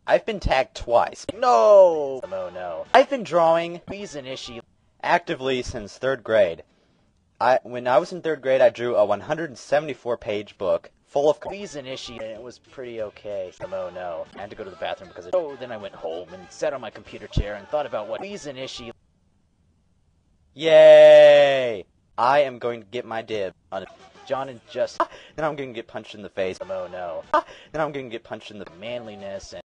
I've been tagged twice. No! Oh no. I've been drawing Manliness actively since 3rd grade. When I was in 3rd grade, I drew a 174-page book full of Manliness, and it was pretty okay. Oh no. I had to go to the bathroom because then I went home and sat on my computer chair and thought about what Manliness. Yay! I am going to get my dib on John and Justin. Then I'm going to get punched in the face. Oh no. Then I'm going to get punched in the Manliness and